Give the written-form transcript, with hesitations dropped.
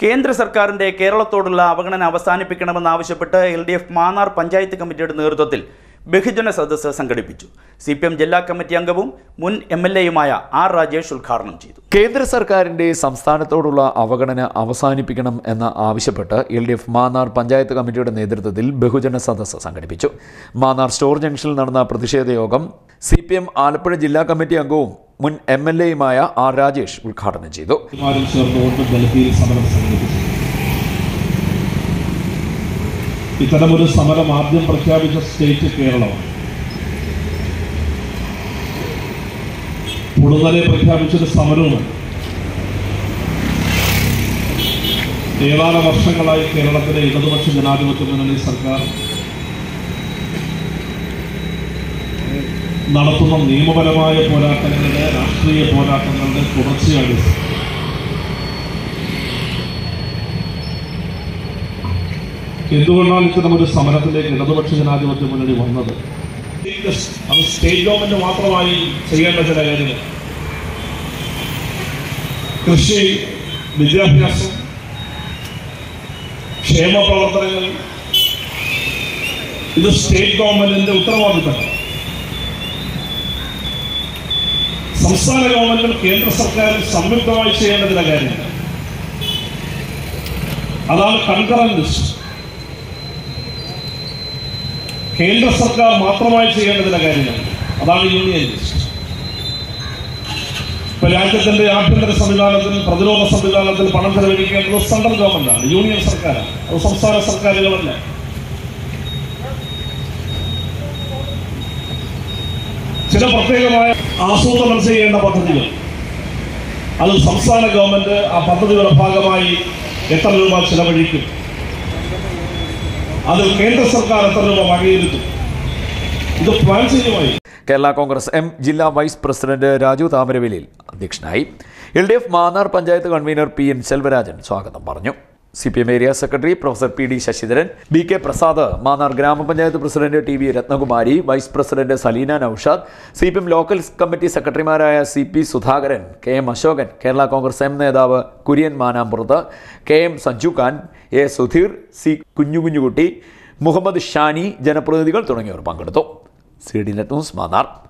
കേന്ദ്ര സർക്കാരിന്റെ കേരളത്തോടുള്ള അവഗണന അവസാനിപ്പിക്കണമെന്നാവശ്യപ്പെട്ട് LDF മാന്നാർ പഞ്ചായത്ത് കമ്മിറ്റിയുടെ നേതൃത്വത്തിൽ ബഹുജന സദസ്സ് സംഘടിപ്പിച്ചു. CPM ജില്ലാ കമ്മിറ്റി അംഗവും മുൻ MLAയുമായ R. രാജേഷ് ഉദ്ഘാടനം ചെയ്തു. കേന്ദ്ര സർക്കാരിന്റെ സംസ്ഥാനത്തോടുള്ള അവഗണന അവസാനിപ്പിക്കണം എന്ന് ആവശ്യപ്പെട്ട് LDF മാന്നാർ പഞ്ചായത്ത് കമ്മിറ്റിയുടെ നേതൃത്വത്തിൽ ബഹുജന സദസ്സ് സംഘടിപ്പിച്ചു. മാന്നാർ സ്റ്റോർ ജംഗ്ഷനിൽ നടന്ന പ്രതിഷേധ യോഗം CPM ആലപ്പുഴ ജില്ലാ കമ്മിറ്റി അംഗവും മുൻ MLAയുമായ R. രാജേഷ് ഉദ്ഘാടനം ചെയ്തു. ഇത്തരമൊരു സമരം ആദ്യം പ്രഖ്യാപിച്ച സ്റ്റേറ്റ് കേരളമാണ്. പൊടുന്നനെ പ്രഖ്യാപിച്ചൊരു സമരവുമാണ്. ഏതാനും വർഷങ്ങളായി കേരളത്തിലെ ഇടതുപക്ഷ ജനാധിപത്യ മുന്നണി സർക്കാർ നടത്തുന്ന നിയമപരമായ പോരാട്ടങ്ങളുടെ, രാഷ്ട്രീയ പോരാട്ടങ്ങളുടെ തുടർച്ചയാണ്. എന്തുകൊണ്ടാണ് ഇത്തരമൊരു സമരത്തിലേക്ക് ഇടതുപക്ഷ ജനാധിപത്യ മുന്നണി വന്നത്? അത് സ്റ്റേറ്റ് ഗവൺമെന്റ് മാത്രമായി ചെയ്യേണ്ട ചില കാര്യങ്ങൾ, കൃഷി, വിദ്യാഭ്യാസം, ക്ഷേമ പ്രവർത്തനങ്ങൾ, ഇത് സ്റ്റേറ്റ് ഗവൺമെന്റിന്റെ ഉത്തരവാദിത്തമാണ്. സംസ്ഥാന ഗവൺമെന്റും കേന്ദ്ര സർക്കാരും സംയുക്തമായി ചെയ്യേണ്ട ചില കാര്യങ്ങൾ, അതാണ് കൺകറന്റ് ലിസ്റ്റ്. കേന്ദ്ര സർക്കാർ മാത്രമായി ചെയ്യേണ്ട ചില കാര്യങ്ങൾ, അതാണ് യൂണിയൻ ലിസ്റ്റ്. ഇപ്പൊ രാജ്യത്തിന്റെ ആഭ്യന്തര സംവിധാനത്തിൽ, പ്രതിരോധ സംവിധാനത്തിൽ പണം ചെലവഴിക്കേണ്ടത് സെൻട്രൽ ഗവൺമെന്റാണ്, യൂണിയൻ സർക്കാരാണ്, അത് സംസ്ഥാന സർക്കാരുകളല്ല. ചില പ്രത്യേകമായ ആസൂത്രണം ചെയ്യേണ്ട പദ്ധതികൾ, അത് സംസ്ഥാന ഗവൺമെന്റ് ആ പദ്ധതികളുടെ ഭാഗമായി എത്ര രൂപ ചെലവഴിക്കും, അതിൽ കേന്ദ്ര സർക്കാർ എത്ര രൂപ വകയിരുത്തും, ഇത് പ്ലാൻ ചെയ്യുമായി. കേരള കോൺഗ്രസ് M ജില്ലാ വൈസ് പ്രസിഡന്റ് രാജു താമരവേലിൽ അധ്യക്ഷനായി. LDF Mannar panchayat convener PN Selvarajan സ്വാഗതം പറഞ്ഞു. CPM area secretary professor PD Sasidharan, BK Prasad, Mannar grama panchayat president TV Rathnakumari, vice president Saleena Naushad, CPM local committee സെക്രട്ടറിമാരായ CP Sudhakaran, KM Ashokan, Kerala Congress M നേതാവ് Kurian മാനാമ്പുറത്ത്, KM Sanju Khan, A Sudheer, C കുഞ്ഞുകുഞ്ഞുകുട്ടി, Muhammad Shani, ജനപ്രതിനിധികൾ തുടങ്ങിയവർ പങ്കെടുത്തു. CD net news Mannar.